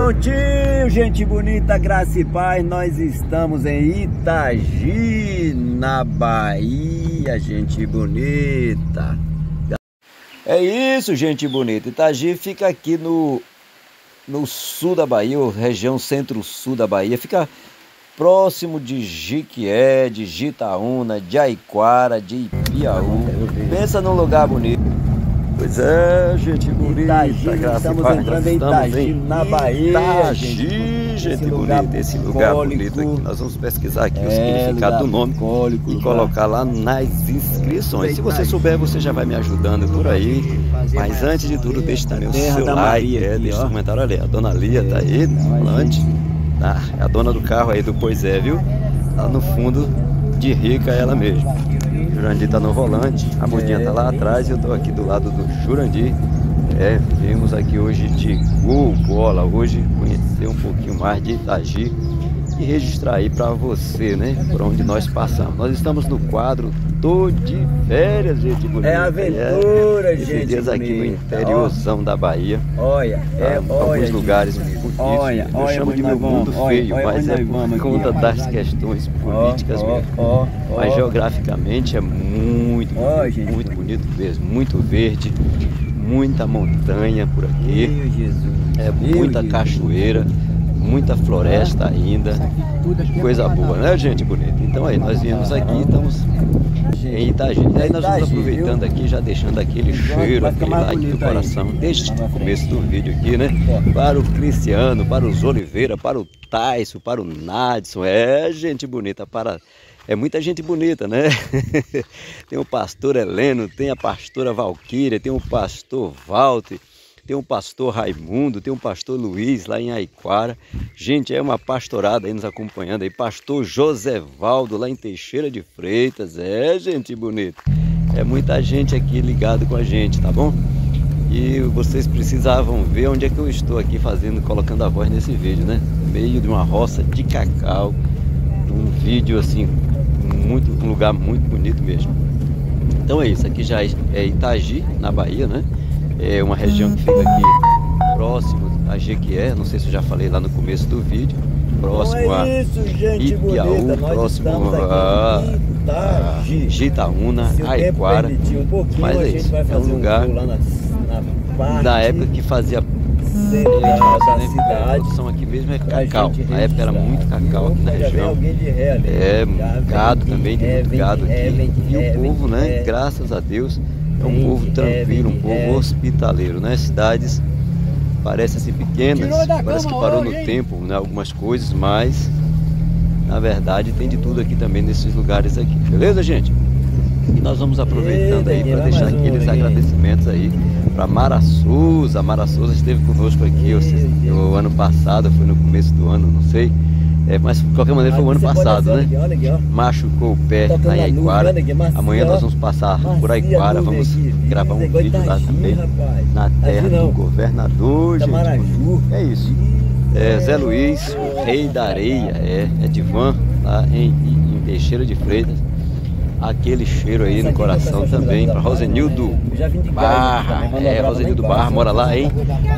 Prontinho, gente bonita, graça e paz. Nós estamos em Itagi, na Bahia, gente bonita. É isso, gente bonita. Itagi fica aqui no sul da Bahia, região centro-sul da Bahia. Fica próximo de Jiquié, de Jitaúna, de Aiquara, de Ipiaú. Pensa num lugar bonito. Pois é, gente bonita, Itagi, graça estamos e paz. entrando em Itagi, na Bahia. Itagi, gente bonita, esse lugar bonito aqui. Nós vamos pesquisar aqui o significado do nome e colocar lá nas inscrições. Se você souber, você já vai me ajudando por aí. Mas antes de tudo, deixe também o seu like, deixe o comentário ali. A dona Lia tá aí, volante. Tá? É a dona do carro aí do Pois É, viu? Lá no fundo, de rica ela mesma. Jurandir tá no volante, a mudinha tá lá atrás e eu tô aqui do lado do Jurandir. Viemos aqui hoje de gol bola, hoje conhecer um pouquinho mais de Itagi e registrar aí para você, né, por onde nós passamos. Nós estamos no quadro Tô de Férias, gente bonita. É aventura, gente. Esses dias aqui no interiorzão da Bahia. Olha, alguns lugares bonitos. Eu chamo de meu mundo feio, mas é por conta das questões políticas mesmo. Mas geograficamente é muito bonito mesmo, muito verde, muita montanha por aqui, muita cachoeira, muita floresta ainda, coisa boa, né, gente bonita? Então aí, nós viemos aqui, estamos em Itagi. E aí nós vamos aproveitando aqui, já deixando aquele cheiro, aquele like do coração, desde o começo do vídeo aqui, né? Para o Cristiano, para os Oliveira, para o Tyson, para o Nadson, gente bonita, é muita gente bonita, né? Tem o pastor Heleno, tem a pastora Valquíria, tem o pastor Walter, tem o pastor Raimundo, tem o pastor Luiz lá em Aiquara. Gente, é uma pastorada aí nos acompanhando aí. Pastor Josevaldo lá em Teixeira de Freitas. Gente bonita. É muita gente aqui ligado com a gente, tá bom? E vocês precisavam ver onde é que eu estou aqui colocando a voz nesse vídeo, né? No meio de uma roça de cacau. Um vídeo assim, um lugar muito bonito mesmo. Então é isso, aqui já é Itagi, na Bahia, né? É uma região que fica aqui próximo a Jiquié, não sei se eu já falei lá no começo do vídeo, próximo a Ipiaú, próximo a Jitaúna, Aiquara. Mas é isso, é um lugar da época que fazia a produção aqui mesmo é cacau. Na época era muito cacau aqui na região. Gado também, tem muito gado aqui. E o povo, né, graças a Deus, é um povo tranquilo, um povo hospitaleiro, né? Cidades parecem assim pequenas, parece que parou no tempo, né? Algumas coisas, mas na verdade tem de tudo aqui também nesses lugares aqui, beleza, gente? E nós vamos aproveitando aí para deixar aqueles agradecimentos aí para Mara Souza. Mara Souza esteve conosco aqui o ano passado, foi no começo do ano, não sei. Mas de qualquer maneira foi o ano passado, né? Machucou o pé lá em Aiquara. Amanhã nós vamos passar por Aiquara, vamos gravar um vídeo lá também, na terra do governador, gente. É isso. Zé Luiz, o rei da areia, é Divan, lá em Teixeira de Freitas. Aquele cheiro aí no coração também para Rosenildo Barra. Rosenildo Barra mora lá em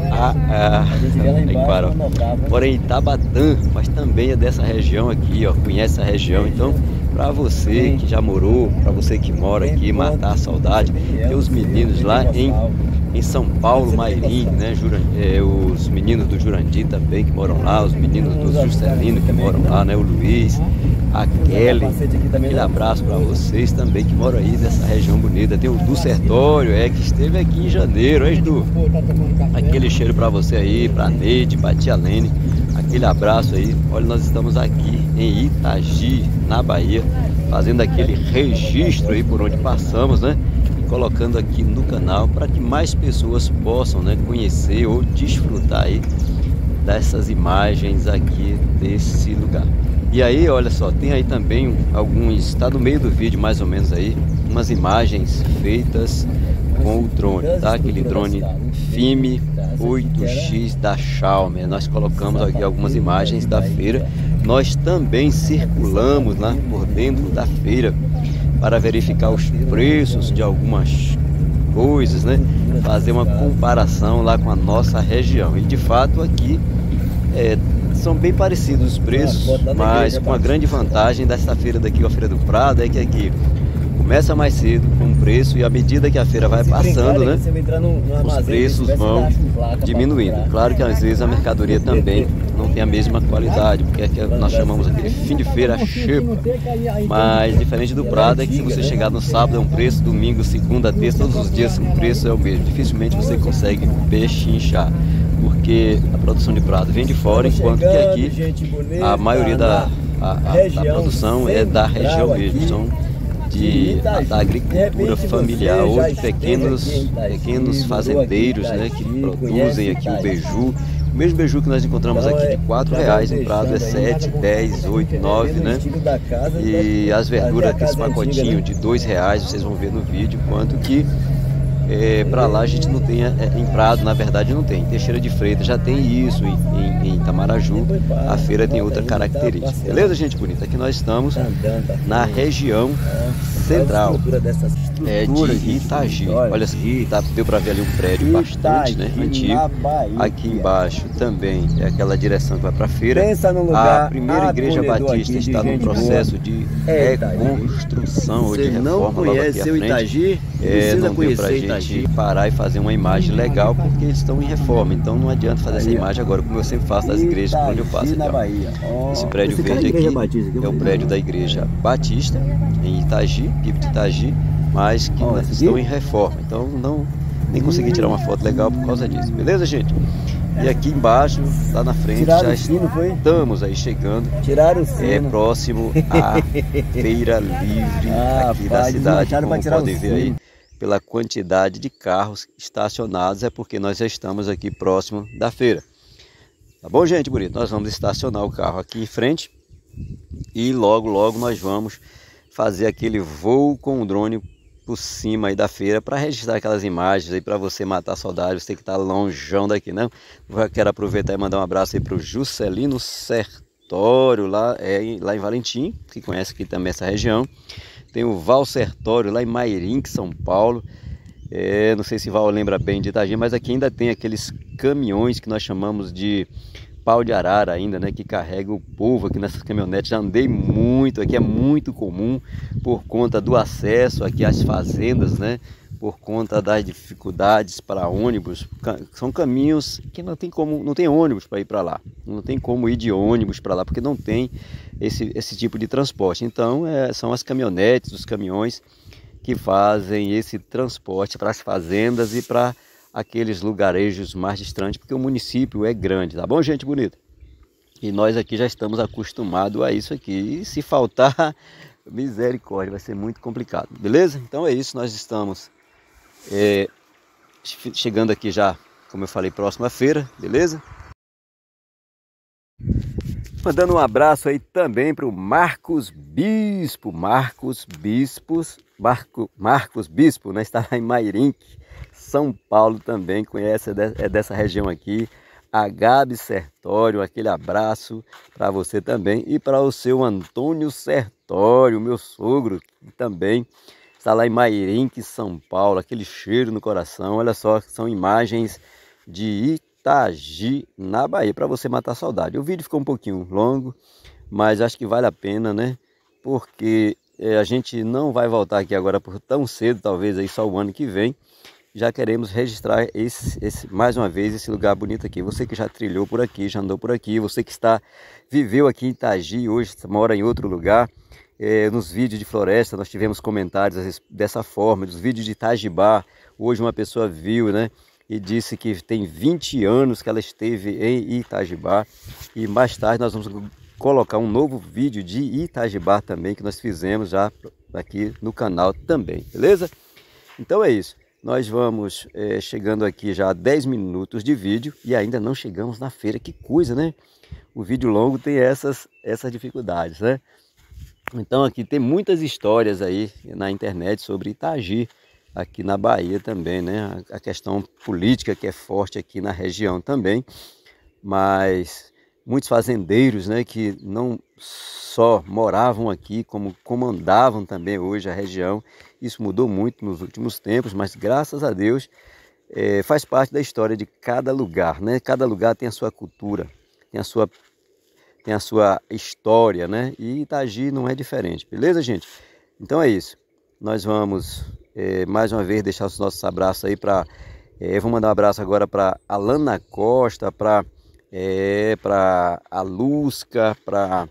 Aiquara, mora em Itabatã, mas também é dessa região aqui, ó, conhece a região. Então, para você que já morou, para você que mora aqui, matar a saudade, tem os meninos lá em São Paulo, Mairim, né? Os meninos do Jurandir também que moram lá, os meninos do Juscelino que moram lá, né? O Luiz, a Kelly, aquele abraço para vocês também que moram aí nessa região bonita. Tem o Du Sertório, que esteve aqui em janeiro, Du? Aquele cheiro para você aí, para Neide, para Tia Lene, aquele abraço aí. Olha, nós estamos aqui em Itagi, na Bahia, fazendo aquele registro aí por onde passamos, né? Colocando aqui no canal para que mais pessoas possam, né, conhecer ou desfrutar aí dessas imagens aqui desse lugar. E aí, olha só, tem aí também está no meio do vídeo mais ou menos aí, umas imagens feitas com o drone, tá? Aquele drone FIME 8X da Xiaomi. Nós colocamos aqui algumas imagens da feira. Nós também circulamos lá por dentro da feira para verificar os preços de algumas coisas, né? Fazer uma comparação lá com a nossa região. E de fato aqui são bem parecidos os preços, mas com a grande vantagem dessa feira daqui, a Feira do Prado, é que aqui começa mais cedo com o preço, e à medida que a feira vai passando, né, os preços vão diminuindo. Claro que às vezes a mercadoria também não tem a mesma qualidade, porque é que nós chamamos aquele fim de feira xepa. Mas diferente do Prado é que se você chegar no sábado é um preço, domingo, segunda, terça, todos os dias o preço é o mesmo. Dificilmente você consegue pechinchar, porque a produção de Prado vem de fora, enquanto que aqui a maioria da produção é da região mesmo. Então, da agricultura familiar ou de pequenos fazendeiros, né, que produzem aqui o beiju. O mesmo beiju que nós encontramos aqui de R$4 em Prado é 7, 10, 8, 9, né? E as verduras, esse pacotinho de R$2, vocês vão ver no vídeo quanto que para lá a gente não tem, em Prado na verdade não tem. Em Teixeira de Freitas já tem isso, em Itamaraju a feira tem outra característica. Beleza, gente bonita? Aqui nós estamos na região central de Itagi. Olha assim, deu para ver ali um prédio bastante, né, antigo. Aqui embaixo também é aquela direção que vai para a feira. A primeira igreja batista está num processo de reconstrução ou de reforma logo aqui à frente. Não deu para a gente parar e fazer uma imagem legal porque eles estão em reforma, então não adianta fazer essa imagem agora, como eu sempre faço das igrejas por onde eu passo. Então, esse prédio verde aqui é o prédio da igreja batista em Itagi, PIB de Itagi, mas que estão em reforma, então nem consegui tirar uma foto legal por causa disso. Beleza, gente? E aqui embaixo, lá na frente, já estamos aí chegando, próximo à Feira Livre aqui da cidade, como podem ver aí, pela quantidade de carros estacionados, é porque nós já estamos aqui próximo da feira. Tá bom, gente bonito? Nós vamos estacionar o carro aqui em frente e logo nós vamos fazer aquele voo com o drone por cima aí da feira para registrar aquelas imagens aí para você matar a saudade, você que está longeão daqui, não? Eu quero aproveitar e mandar um abraço aí para o Juscelino Sertório, lá em Valentim, que conhece aqui também essa região. Tem o Val Sertório lá em Mairinque, São Paulo. Não sei se Val lembra bem de Itagi, mas aqui ainda tem aqueles caminhões que nós chamamos de pau de arara ainda, né, que carrega o povo aqui nessas caminhonetes. Já andei muito, aqui é muito comum por conta do acesso aqui às fazendas, né, por conta das dificuldades para ônibus. São caminhos que não tem ônibus para ir para lá, não tem como ir de ônibus para lá, porque não tem esse tipo de transporte. Então são as caminhonetes, os caminhões que fazem esse transporte para as fazendas e para aqueles lugarejos mais distantes, porque o município é grande, tá bom, gente bonita? E nós aqui já estamos acostumados a isso aqui, e se faltar, misericórdia, vai ser muito complicado, beleza? Então é isso, nós estamos chegando aqui já, como eu falei, próximo à feira, beleza? Mandando um abraço aí também para o Marcos Bispo, né? Está lá em Mairinque, São Paulo também, conhece, é dessa região aqui. A Gabi Sertório, aquele abraço para você também. E para o seu Antônio Sertório, meu sogro, que também está lá em Mairinque, São Paulo. Aquele cheiro no coração, olha só, são imagens de Itagi, na Bahia, para você matar a saudade. O vídeo ficou um pouquinho longo, mas acho que vale a pena, né? Porque a gente não vai voltar aqui agora por tão cedo, talvez aí só o ano que vem. Já queremos registrar mais uma vez esse lugar bonito aqui. Você que já trilhou por aqui, já andou por aqui, você que viveu aqui em Itagi, hoje mora em outro lugar. Nos vídeos de floresta nós tivemos comentários dessa forma, dos vídeos de Itagibá. Hoje uma pessoa viu, né? E disse que tem 20 anos que ela esteve em Itagibá. E mais tarde nós vamos colocar um novo vídeo de Itagibá também, que nós fizemos já aqui no canal também, beleza? Então é isso. Nós vamos chegando aqui já a 10 minutos de vídeo e ainda não chegamos na feira. Que coisa, né? O vídeo longo tem essas dificuldades, né? Então aqui tem muitas histórias aí na internet sobre Itagi, aqui na Bahia também, né? A questão política que é forte aqui na região também, mas muitos fazendeiros, né, que não só moravam aqui, como comandavam também hoje a região. Isso mudou muito nos últimos tempos, mas graças a Deus faz parte da história de cada lugar, né? Cada lugar tem a sua cultura, tem a sua história, né? E Itagi não é diferente, beleza, gente? Então é isso. Nós vamos mais uma vez deixar os nossos abraços aí para... vou mandar um abraço agora para Alana Costa, para a Lusca, para...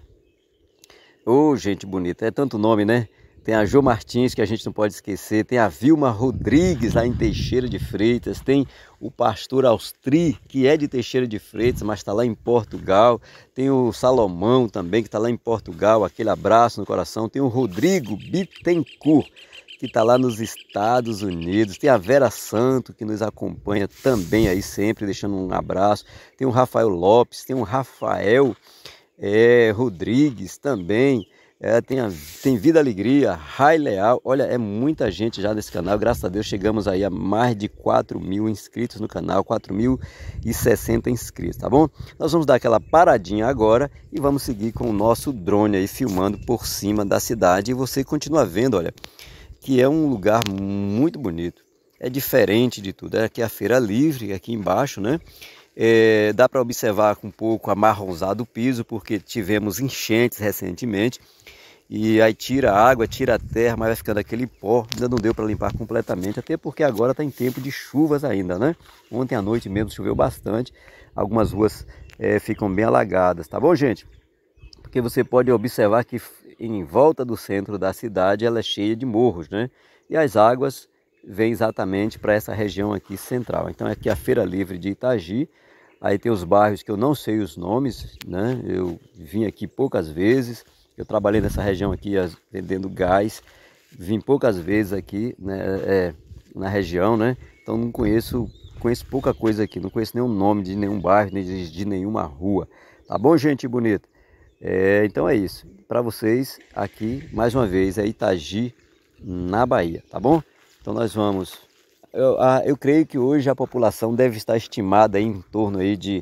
Ô, gente bonita, é tanto nome, né? Tem a Jo Martins, que a gente não pode esquecer, tem a Vilma Rodrigues, lá em Teixeira de Freitas, tem o pastor Austri, que é de Teixeira de Freitas, mas está lá em Portugal, tem o Salomão também, que está lá em Portugal, aquele abraço no coração, tem o Rodrigo Bittencourt, que está lá nos Estados Unidos, tem a Vera Santo, que nos acompanha também aí sempre, deixando um abraço, tem o Rafael Lopes, tem o Rafael Rodrigues também, tem Vida Alegria, Rai Leal, olha, é muita gente já nesse canal, graças a Deus chegamos aí a mais de 4.000 inscritos no canal, 4.060 inscritos, tá bom? Nós vamos dar aquela paradinha agora e vamos seguir com o nosso drone aí filmando por cima da cidade e você continua vendo, olha, que é um lugar muito bonito, é diferente de tudo, é aqui a Feira Livre, aqui embaixo, né? Dá para observar com um pouco amarronzado o piso, porque tivemos enchentes recentemente, e aí tira a água, tira a terra, mas vai ficando aquele pó, ainda não deu para limpar completamente, até porque agora está em tempo de chuvas ainda, né? Ontem à noite mesmo choveu bastante, algumas ruas ficam bem alagadas, tá bom, gente? Porque você pode observar que em volta do centro da cidade ela é cheia de morros, né? E as águas vêm exatamente para essa região aqui central. Então aqui é a Feira Livre de Itagi, aí tem os bairros que eu não sei os nomes, né? Eu vim aqui poucas vezes, eu trabalhei nessa região aqui vendendo gás, vim poucas vezes aqui, né, na região, né? Então não conheço pouca coisa aqui, não conheço nenhum nome de nenhum bairro, nem de nenhuma rua, tá bom, gente bonita? Então é isso, para vocês aqui, mais uma vez, é Itagi, na Bahia, tá bom? Então nós vamos, eu creio que hoje a população deve estar estimada aí em torno aí de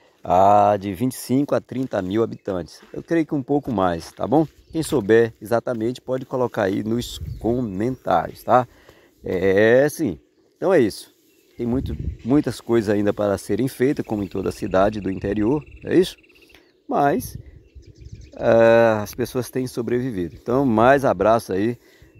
25 a 30 mil habitantes, eu creio que um pouco mais, tá bom? Quem souber exatamente pode colocar aí nos comentários, tá? Sim, então é isso, tem muitas coisas ainda para serem feitas, como em toda a cidade do interior, é isso? Mas... as pessoas têm sobrevivido. Então, mais abraço aí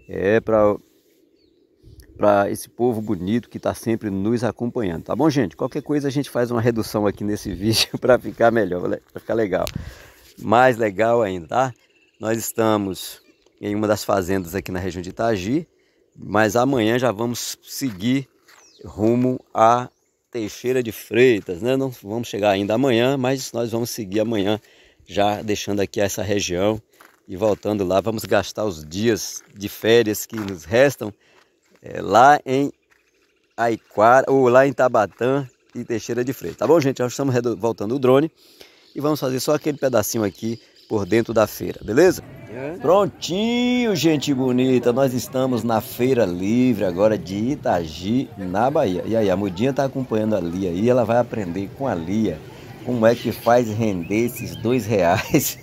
para esse povo bonito que está sempre nos acompanhando, tá bom, gente? Qualquer coisa a gente faz uma redução aqui nesse vídeo para ficar melhor, para ficar legal. Mais legal ainda, tá? Nós estamos em uma das fazendas aqui na região de Itagi, mas amanhã já vamos seguir rumo a Teixeira de Freitas, né? Não vamos chegar ainda amanhã, mas nós vamos seguir amanhã, já deixando aqui essa região e voltando lá. Vamos gastar os dias de férias que nos restam lá em Aiquara, ou lá em Tabatã e Teixeira de Freitas, tá bom, gente? Já estamos voltando o drone e vamos fazer só aquele pedacinho aqui por dentro da feira, beleza? Prontinho, gente bonita, nós estamos na Feira Livre agora de Itagi, na Bahia. E aí, a Mudinha tá acompanhando a Lia aí, ela vai aprender com a Lia como é que faz render esses R$2.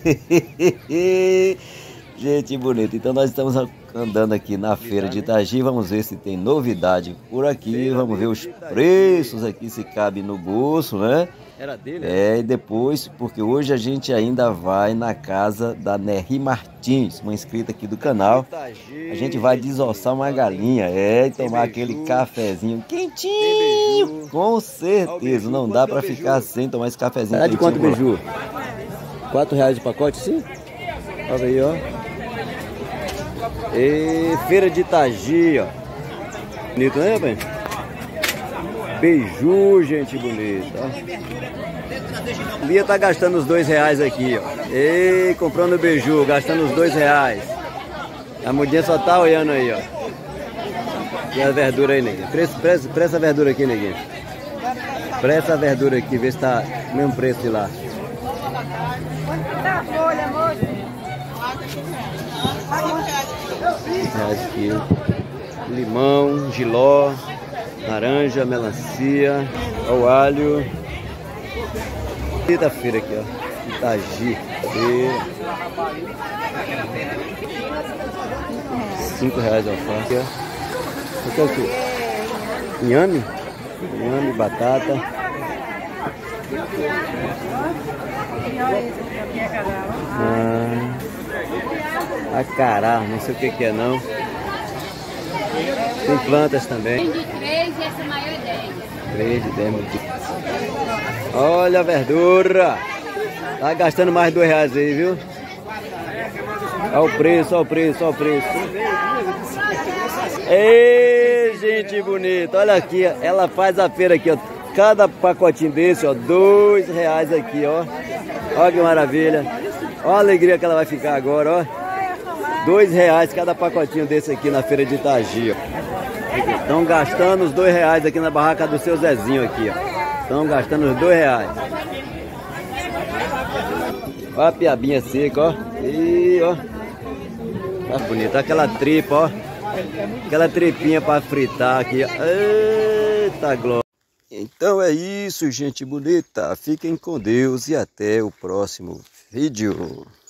Gente bonita, então nós estamos andando aqui na feira de Itagi, vamos ver se tem novidade por aqui, vamos ver os preços aqui, se cabe no bolso, né? Era dele? E depois, porque hoje a gente ainda vai na casa da Nery Martins, uma inscrita aqui do canal. A gente vai desossar uma galinha, e tomar aquele cafezinho quentinho, com certeza, não dá pra ficar sem tomar esse cafezinho. É de quanto, Beiju? R$4 o pacote, sim? Olha aí, ó. E feira de Itagi, ó. Bonito, né, bem? Beiju, gente bonita, ó. Lia tá gastando os R$2 aqui, ó. E comprando beiju, gastando os R$2. A Mudinha só tá olhando aí, ó. E a verdura aí, neguinho. Presta a verdura aqui, neguinho. Presta a verdura aqui, vê se tá o mesmo preço de lá. Dá folha, moça. Aqui. Limão, jiló, laranja, melancia, o alho. Quinta-feira aqui, ó, Itagi, R$5 a alface, ó. Isso é o quê? Inhame? Inhame, batata. Acará, não sei o que é não. Tem plantas também. Tem de 3 e essa maior é 10. 3 de 10. Olha a verdura. Tá gastando mais R$2 aí, viu? Olha o preço, olha o preço, olha o preço. Ei, gente bonita. Olha aqui, ela faz a feira aqui, ó. Cada pacotinho desse, ó, R$2 aqui, ó. Olha que maravilha. Olha a alegria que ela vai ficar agora, ó. R$2 cada pacotinho desse aqui na feira de Itagi, ó. Estão gastando os R$2 aqui na barraca do seu Zezinho aqui, ó. Estão gastando os R$2. Olha a piabinha seca, ó. E, ó. Tá bonita. Aquela tripa, ó. Aquela tripinha para fritar aqui, ó. Eita glória. Então é isso, gente bonita. Fiquem com Deus e até o próximo vídeo.